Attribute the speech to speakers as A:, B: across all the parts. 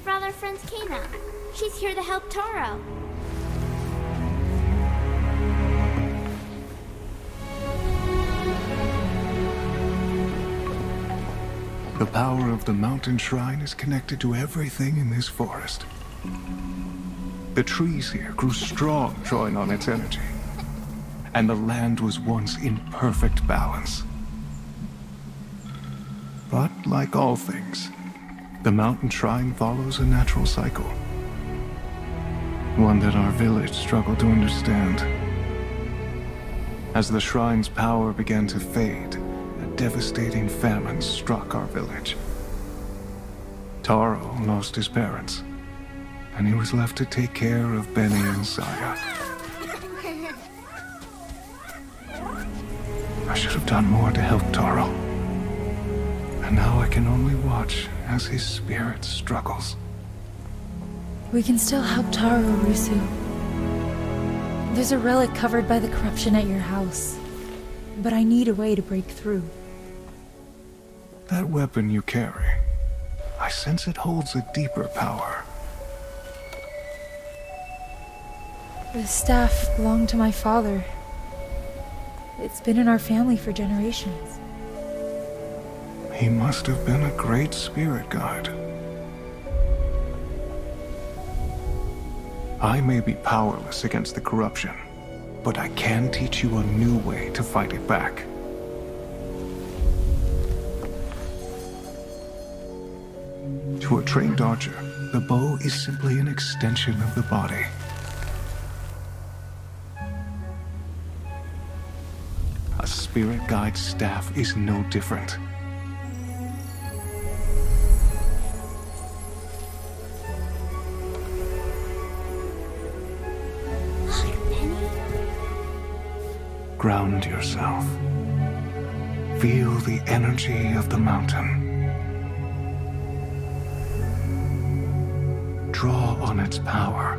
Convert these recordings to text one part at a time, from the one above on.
A: brought our friend Kena. She's here to help Taro.
B: The power of the mountain shrine is connected to everything in this forest. The trees here grew strong, drawing on its energy. And the land was once in perfect balance. But like all things, the mountain shrine follows a natural cycle. One that our village struggled to understand. As the shrine's power began to fade, a devastating famine struck our village. Taro lost his parents, and he was left to take care of Benny and Saya. I should have done more to help Taro. And now I can only watch as his spirit struggles.
C: We can still help Taro, Rusu. There's a relic covered by the corruption at your house. But I need a way to break through.
B: That weapon you carry, I sense it holds a deeper power.
C: The staff belonged to my father. It's been in our family for generations.
B: He must have been a great spirit guide. I may be powerless against the corruption, but I can teach you a new way to fight it back. To a trained archer, the bow is simply an extension of the body. A spirit guide's staff is no different. Ground yourself. Feel the energy of the mountain. Draw on its power.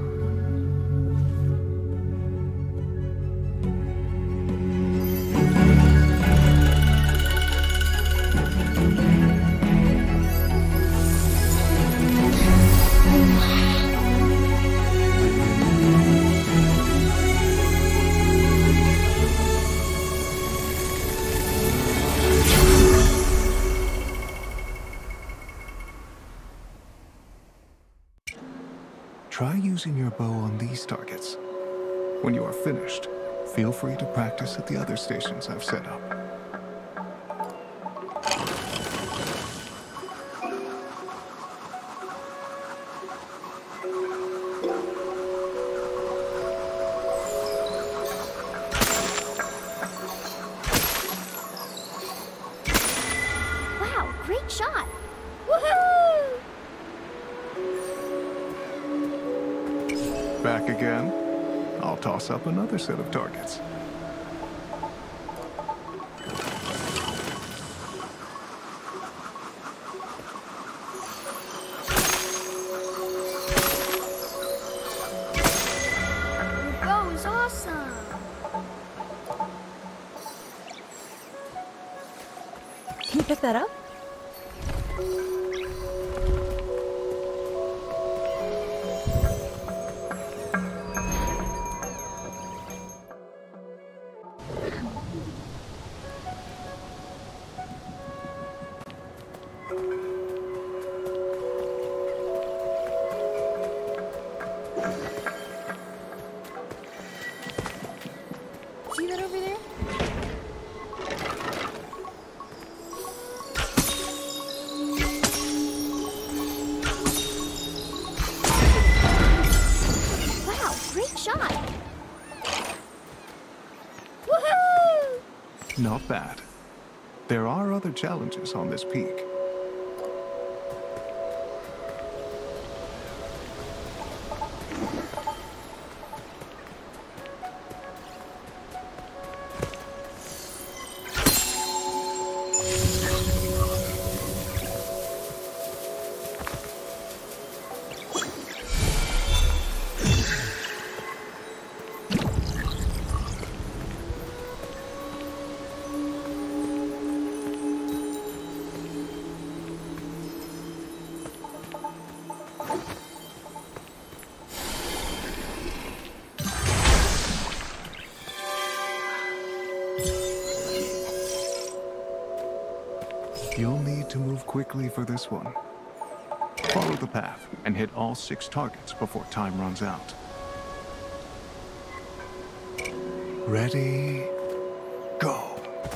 B: Try using your bow on these targets. When you are finished, feel free to practice at the other stations I've set up.
A: Wow, great shot! Woohoo!
B: Back again? I'll toss up another set of targets.
A: Your bow is awesome!
C: Can you pick that up? See that over there?
A: Wow, great shot! Woohoo!
B: Not bad. There are other challenges on this peak. You'll need to move quickly for this one. Follow the path and hit all 6 targets before time runs out. Ready, go.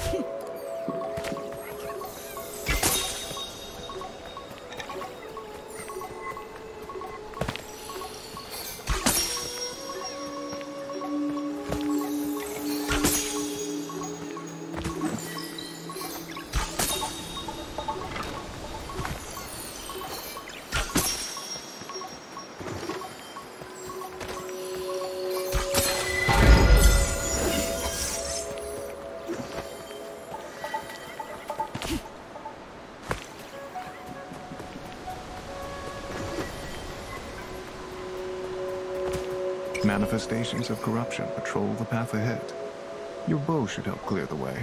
B: Manifestations of corruption patrol the path ahead. Your bow should help clear the way.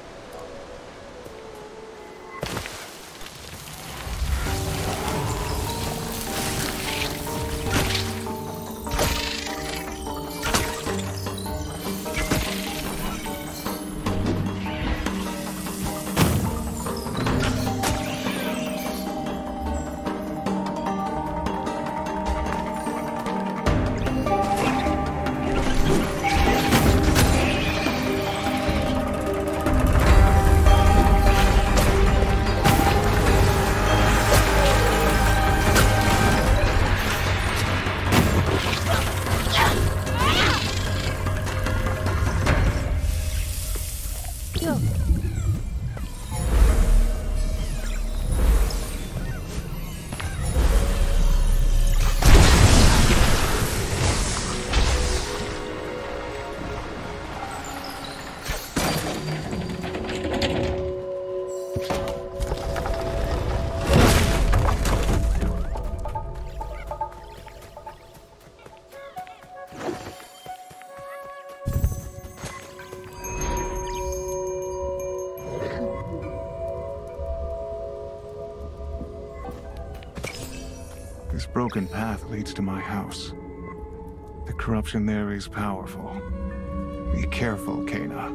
B: This broken path leads to my house. The corruption there is powerful. Be careful, Kena.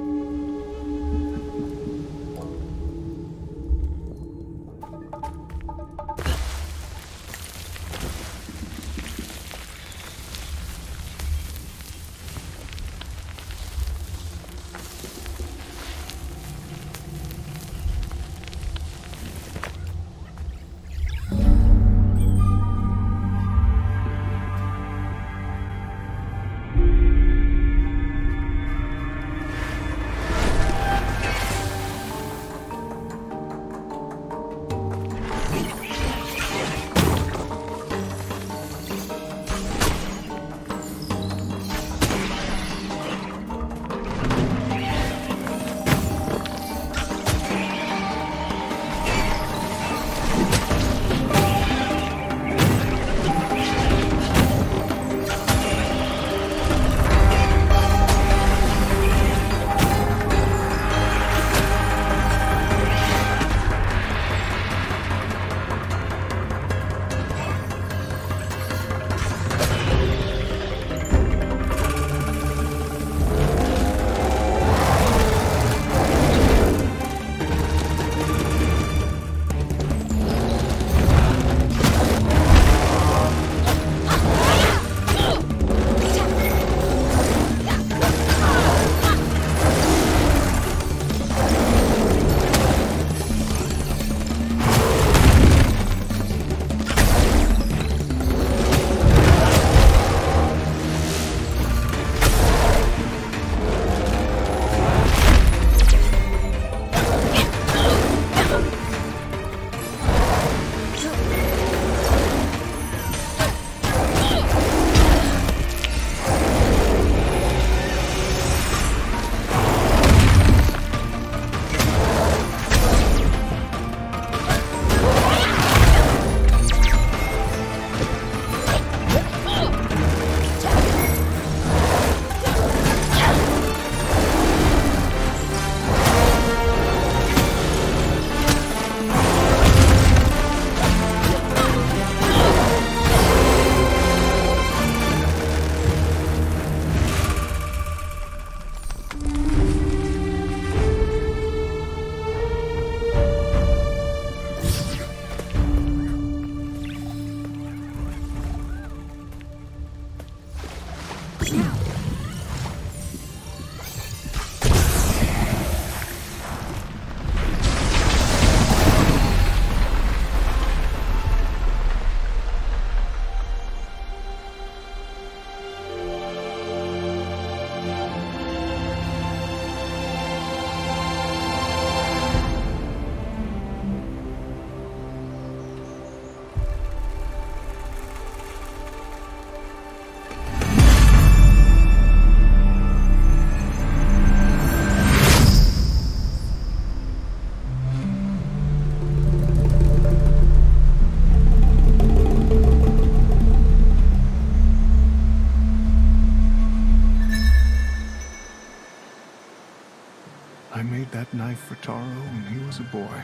B: I made that knife for Taro when he was a boy.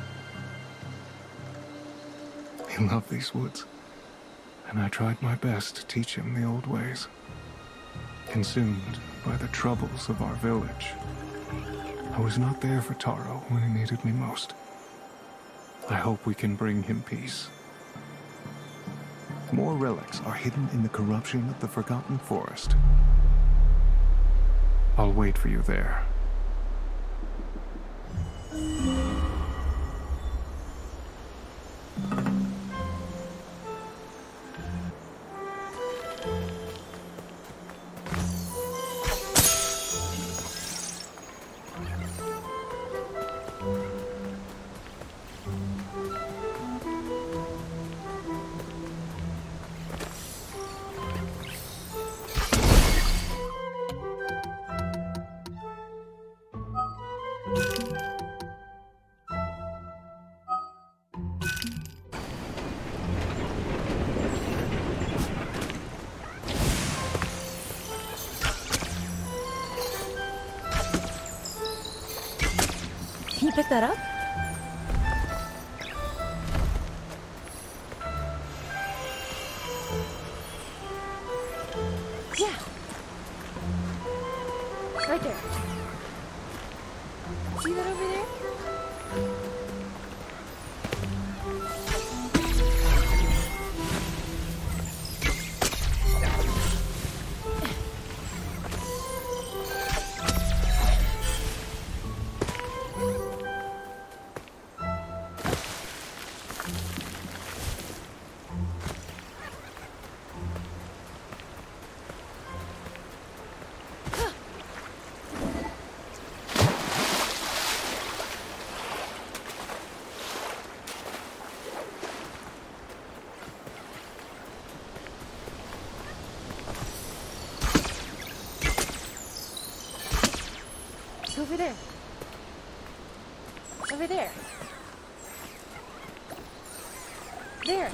B: He loved these woods, and I tried my best to teach him the old ways. Consumed by the troubles of our village, I was not there for Taro when he needed me most. I hope we can bring him peace. More relics are hidden in the corruption of the Forgotten Forest. I'll wait for you there.
C: Can you pick that up? Yeah. Right there. See that over there? Over there. Over there. There.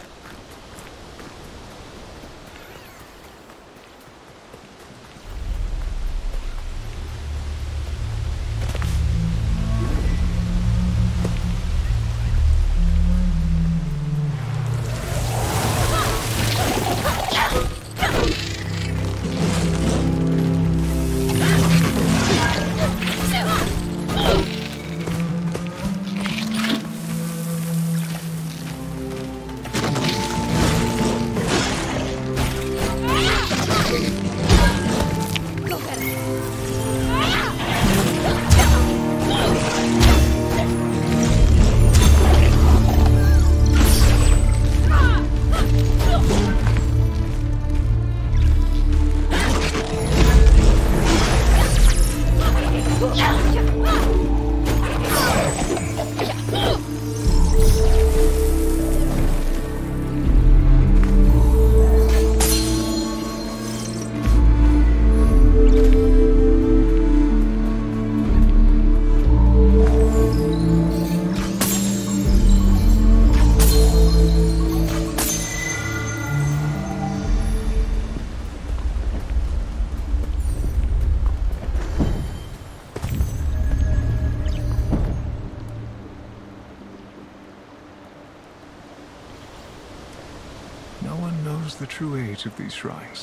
B: No one knows the true age of these shrines.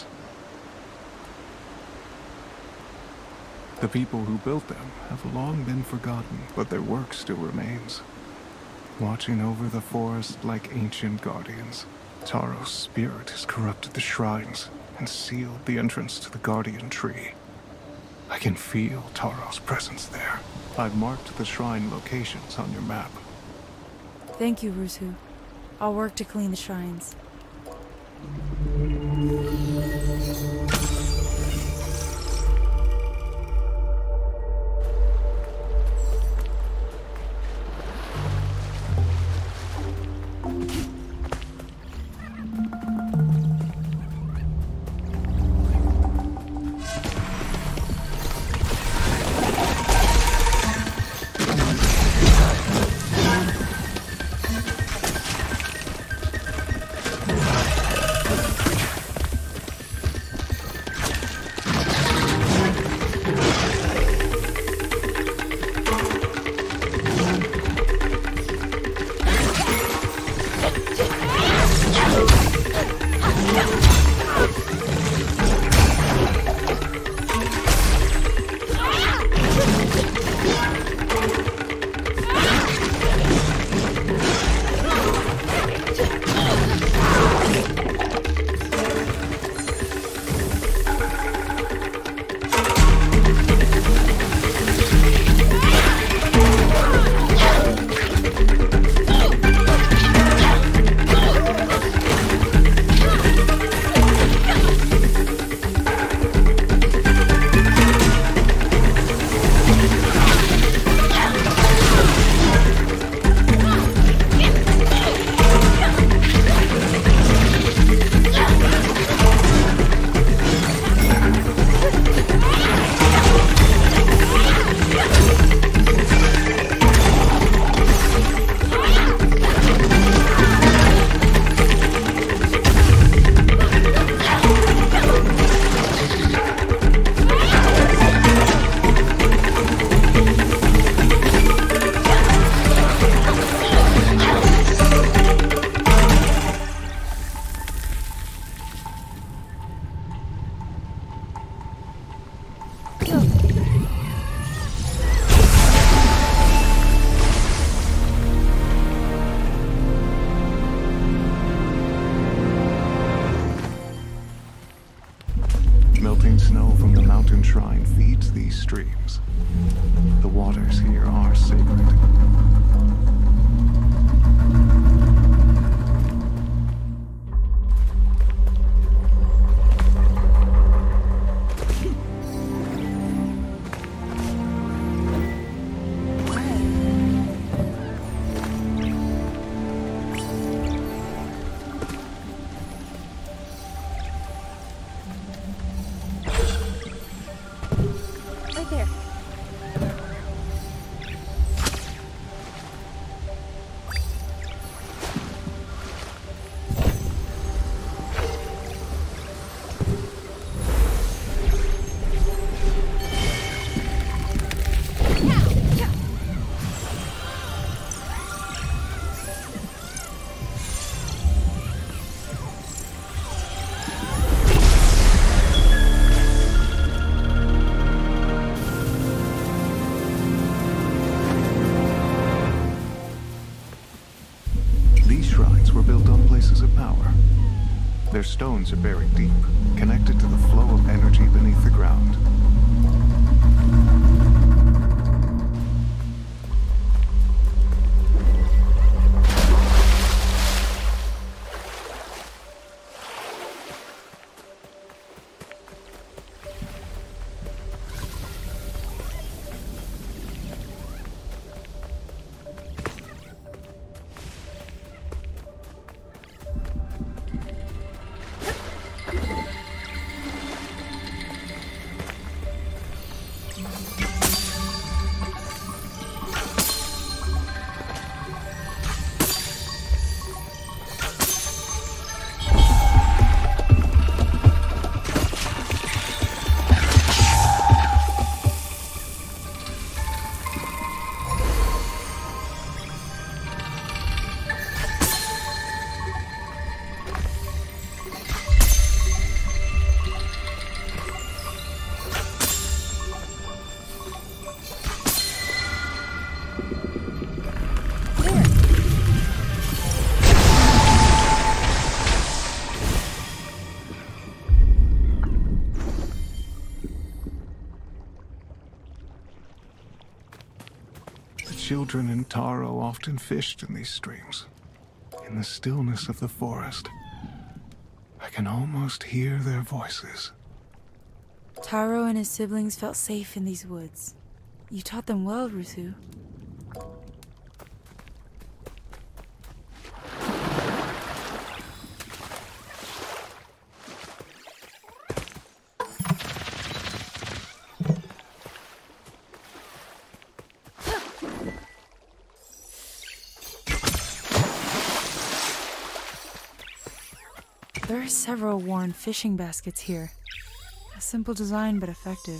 B: The people who built them have long been forgotten, but their work still remains. Watching over the forest like ancient guardians, Taro's spirit has corrupted the shrines and sealed the entrance to the Guardian Tree. I can feel Taro's presence there. I've marked the shrine locations on your map.
C: Thank you, Rusu. I'll work to clean the shrines.
B: these streams. The waters here are sacred.
C: Right there.
B: These shrines were built on places of power. Their stones are buried deep, connected to the flow of energy beneath the ground. Children in Taro often fished in these streams. In the stillness of the forest, I can almost hear their voices.
C: Taro and his siblings felt safe in these woods. You taught them well, Rusu. There are several worn fishing baskets here. A simple design, but effective.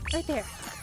C: Right there.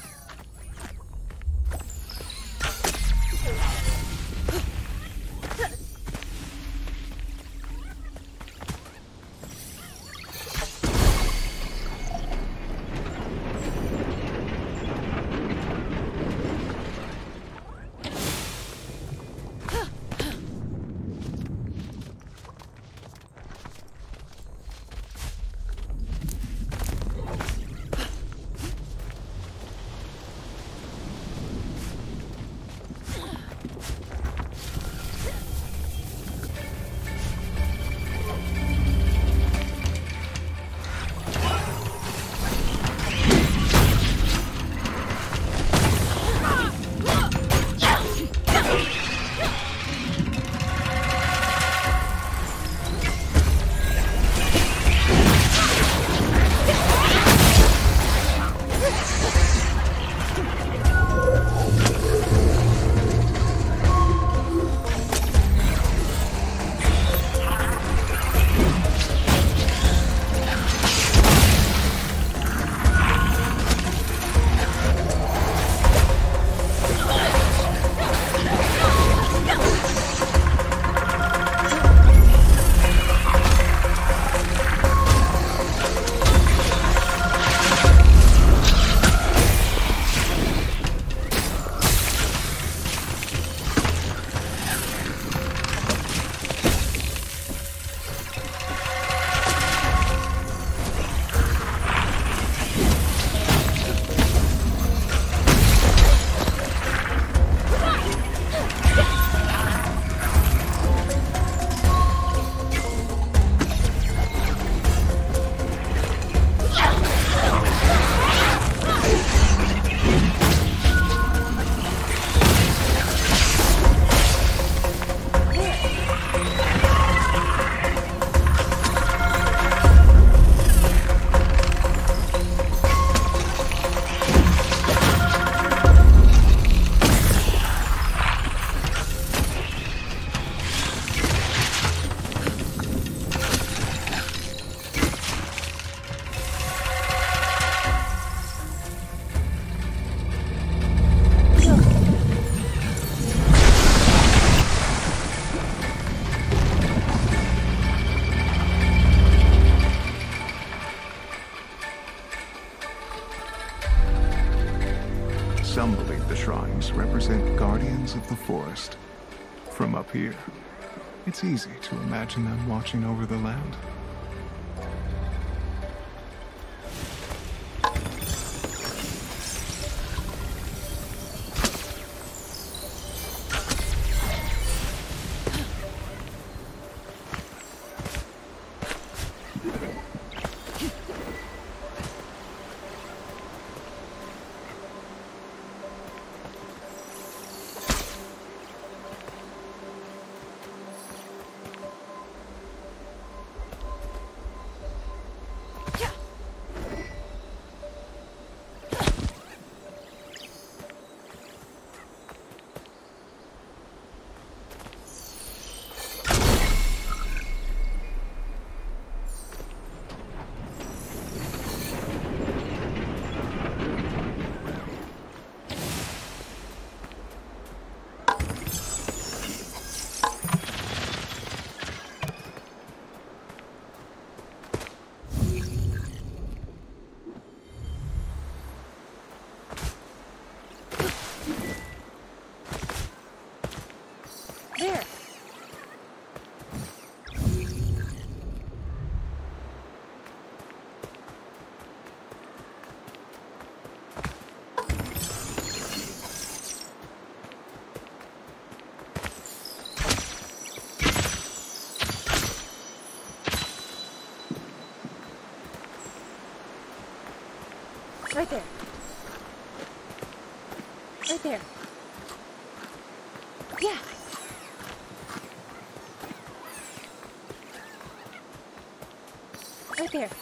B: Some believe the shrines represent guardians of the forest. From up here, it's easy to imagine them watching over the land.
C: There. Right there. Right there. Yeah. Right there.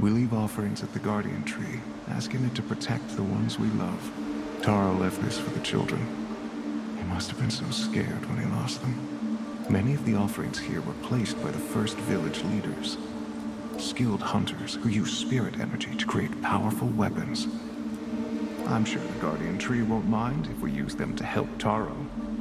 B: We leave offerings at the Guardian Tree, asking it to protect the ones we love. Taro left this for the children. He must have been so scared when he lost them. Many of the offerings here were placed by the first village leaders. Skilled hunters who use spirit energy to create powerful weapons. I'm sure the Guardian Tree won't mind if we use them to help Taro.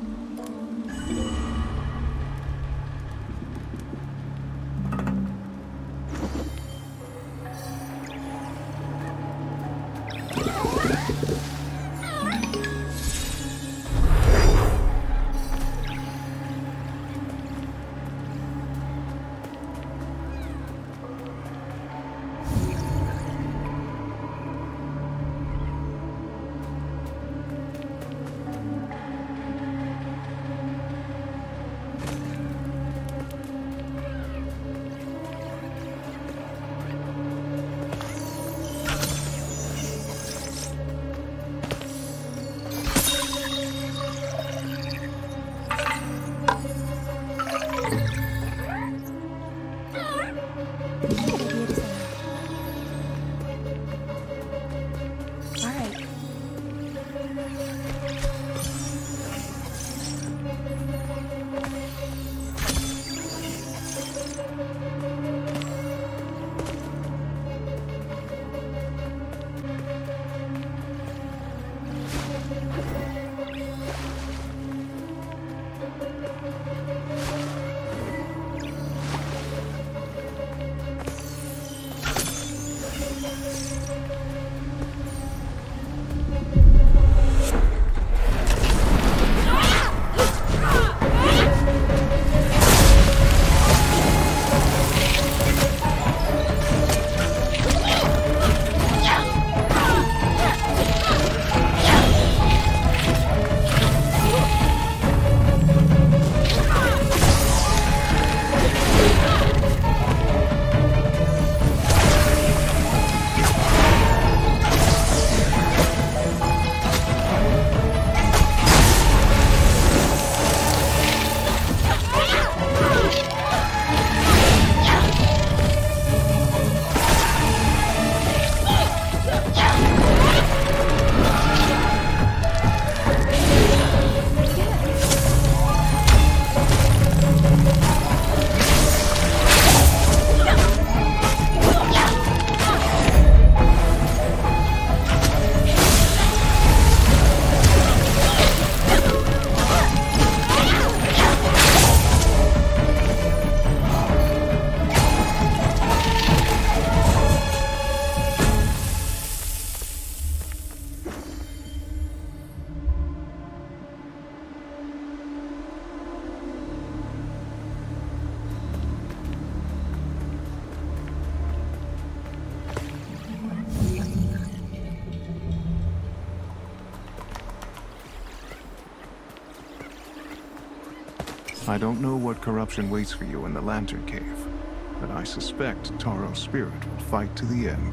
B: I don't know what corruption waits for you in the Lantern Cave, but I suspect Taro's spirit will fight to the end.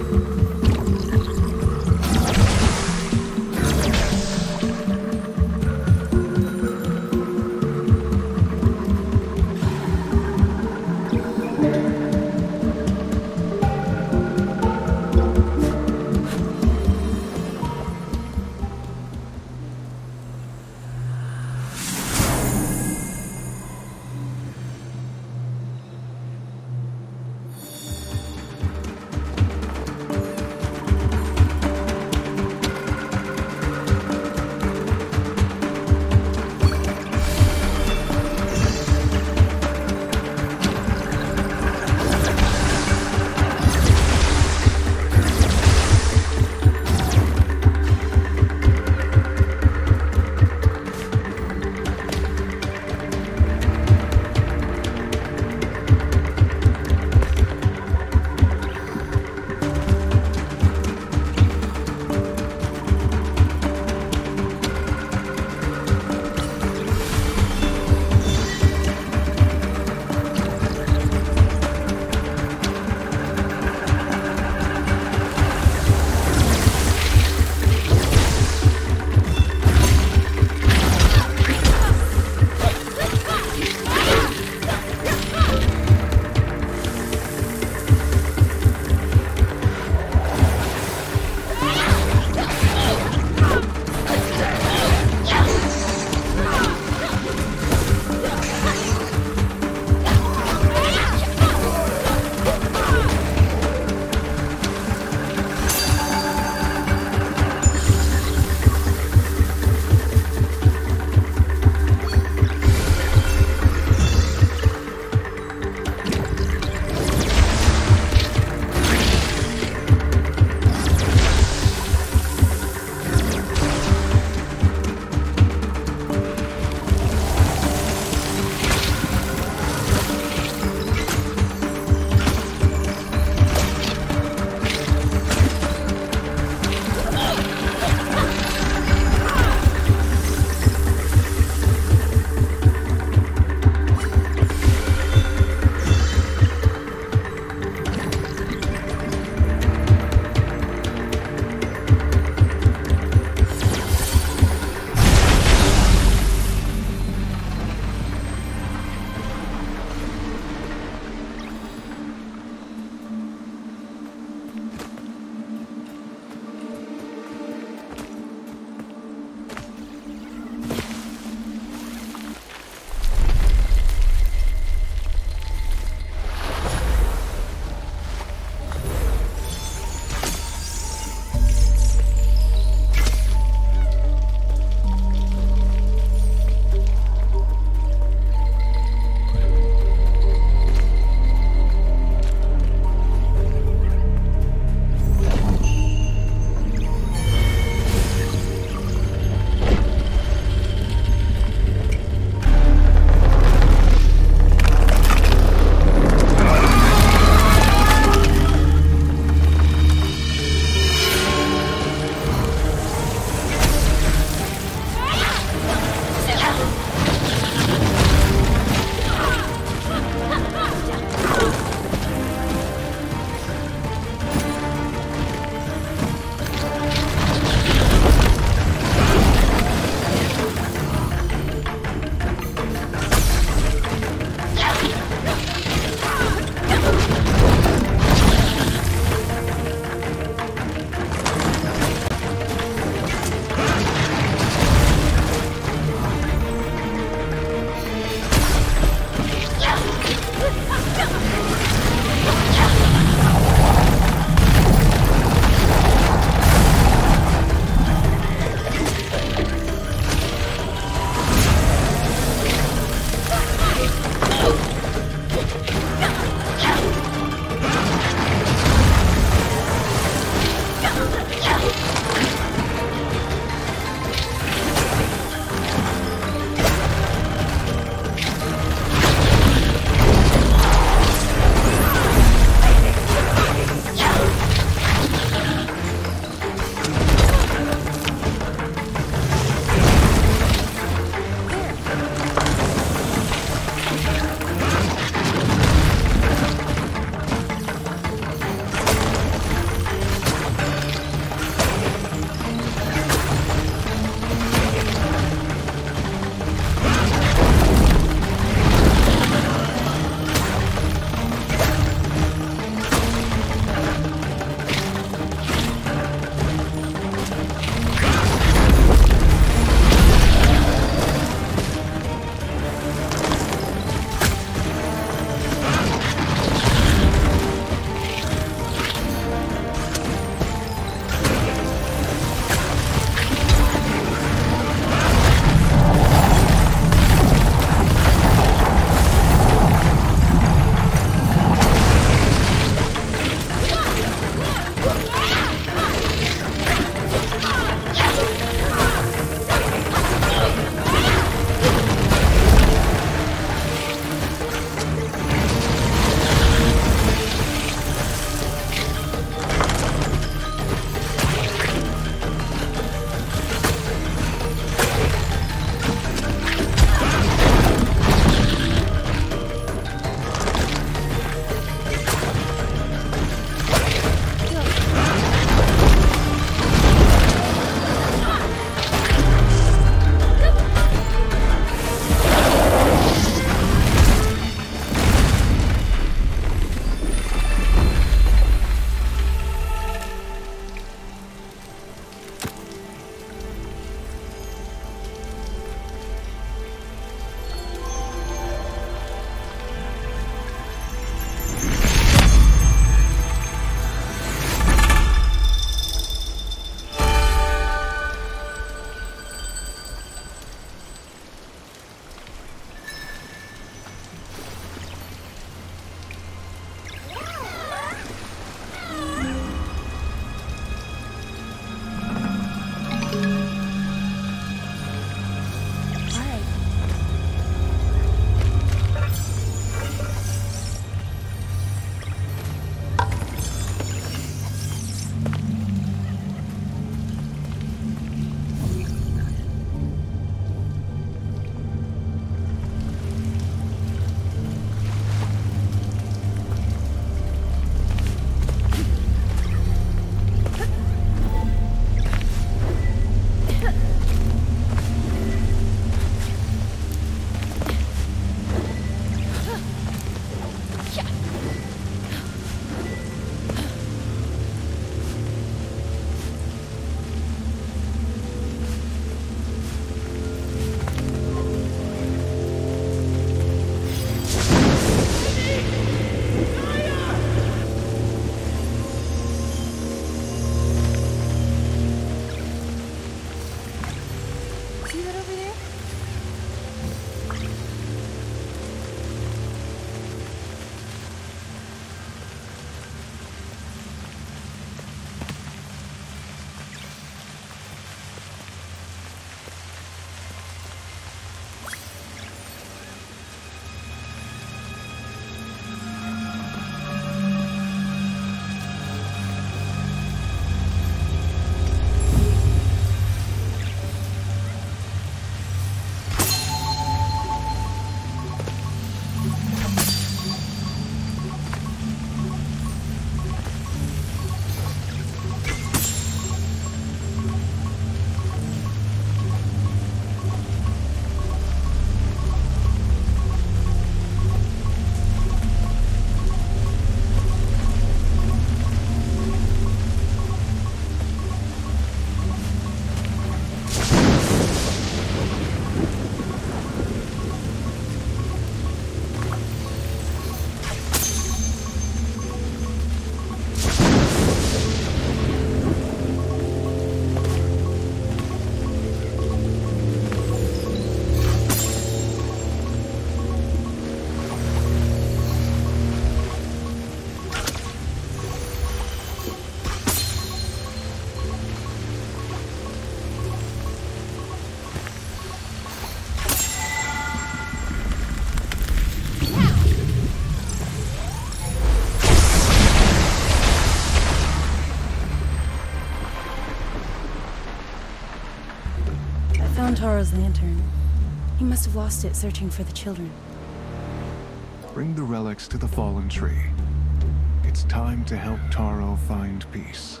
C: Taro's lantern. He must have lost it searching for the children.
B: Bring the relics to the fallen tree. It's time to help Taro find peace.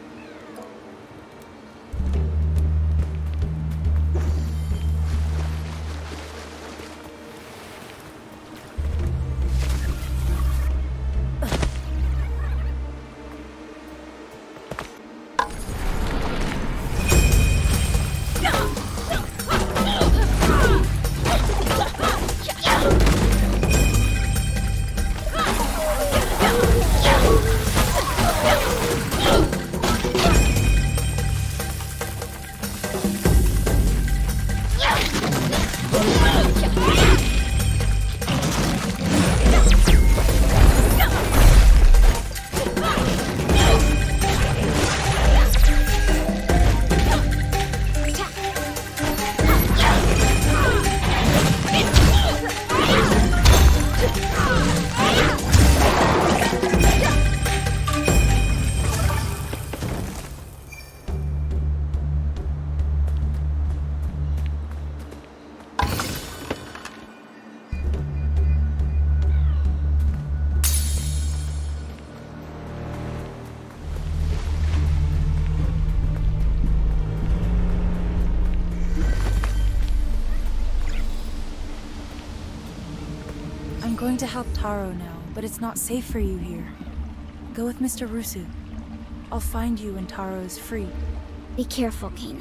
C: I'm going to help Taro now, but it's not safe for you here. Go with Mr. Rusu. I'll find you when Taro is free.
A: Be careful, Kena.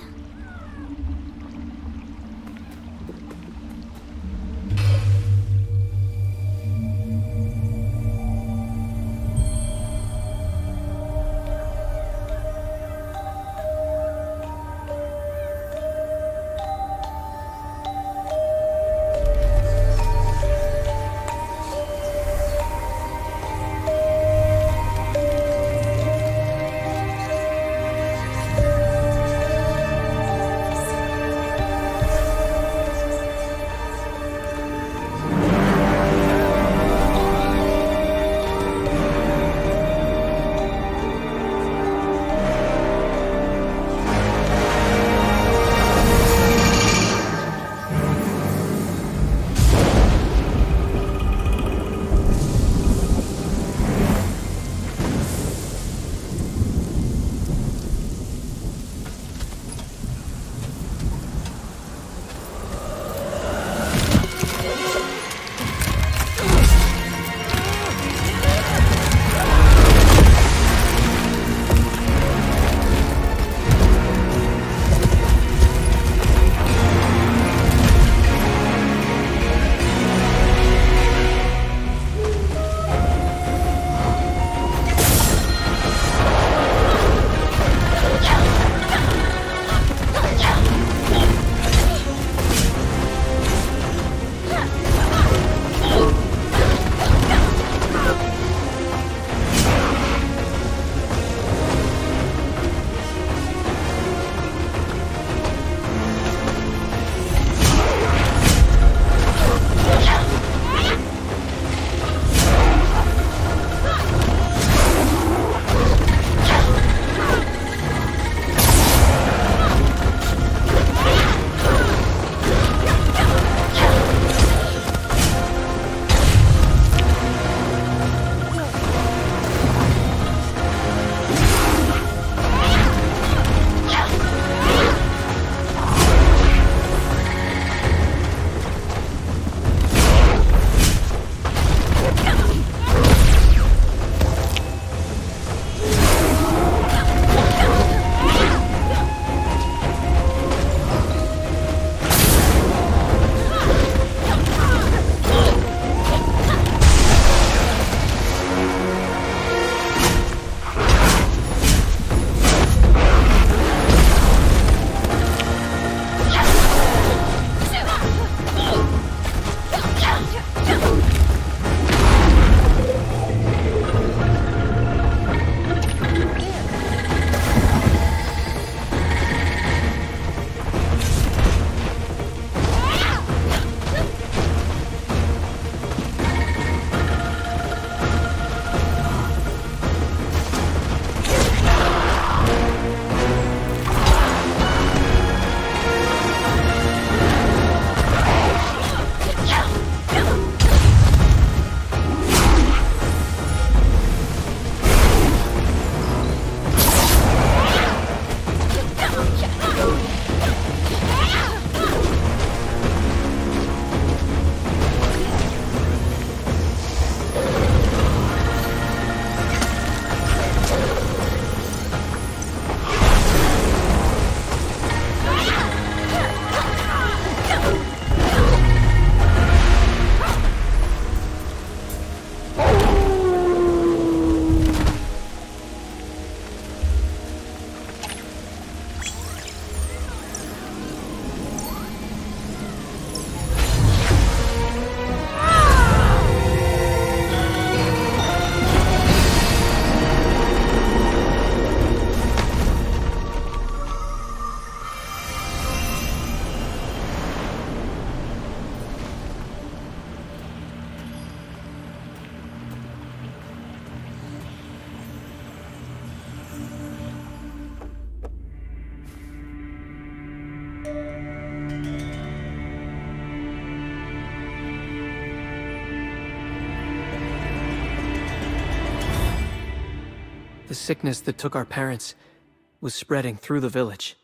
D: The sickness that took our parents was spreading through the village.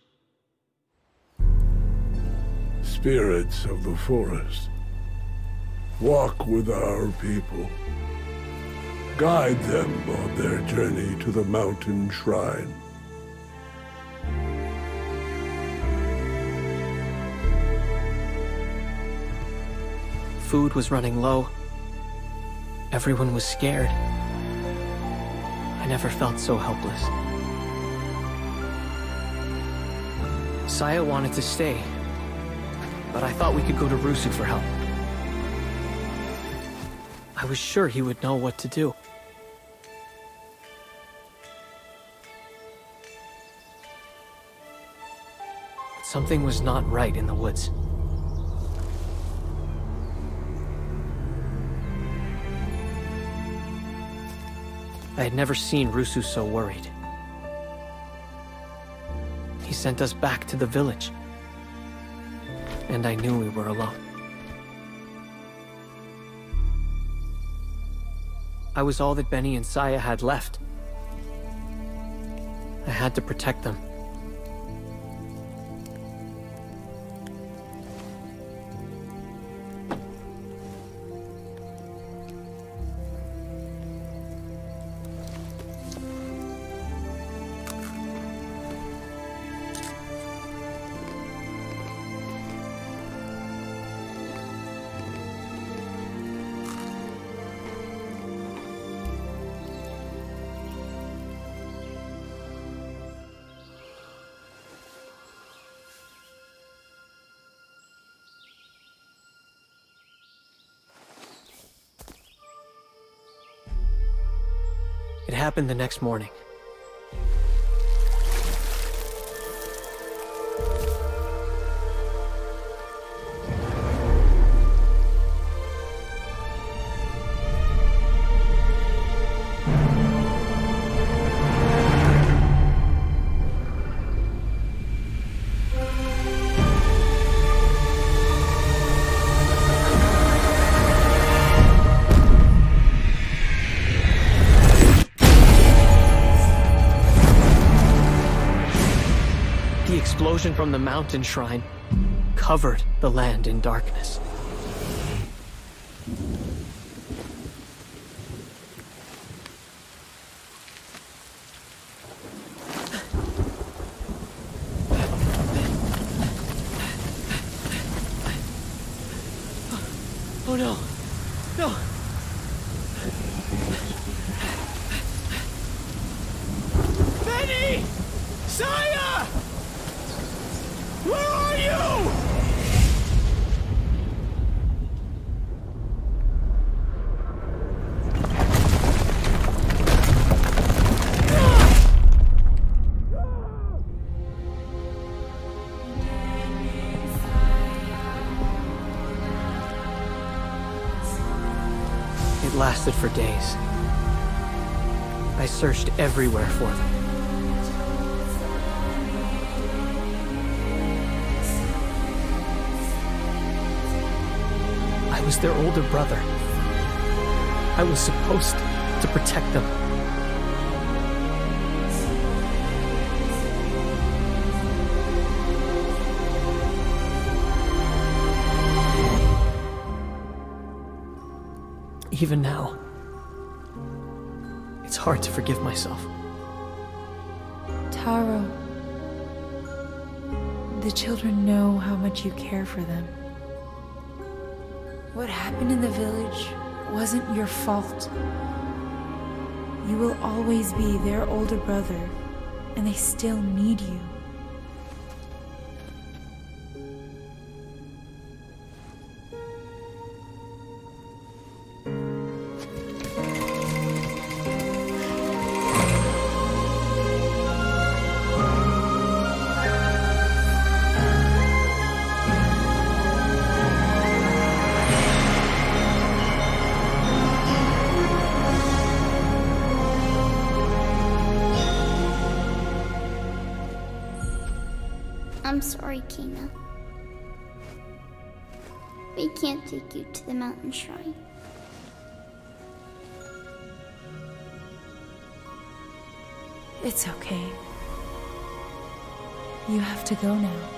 E: Spirits of the forest, walk with our people. Guide them on their journey to the mountain shrine.
D: Food was running low. Everyone was scared. I never felt so helpless. Saya wanted to stay, but I thought we could go to Rusu for help. I was sure he would know what to do. But something was not right in the woods. I had never seen Rusu so worried. He sent us back to the village, and I knew we were alone. I was all that Benny and Saya had left. I had to protect them. It happened the next morning. The explosion from the mountain shrine covered the land in darkness. Oh no! No! Benny! Saya! Where are you? It lasted for days. I searched everywhere for them. I was their older brother. I was supposed to protect them. Even now, it's hard to forgive myself.
C: Taro, the children know how much you care for them. What happened in the village wasn't your fault. You will always be their older brother, and they still need you.
A: I'm sorry, Kina. We can't take you to the mountain shrine.
C: It's okay. You have to go now.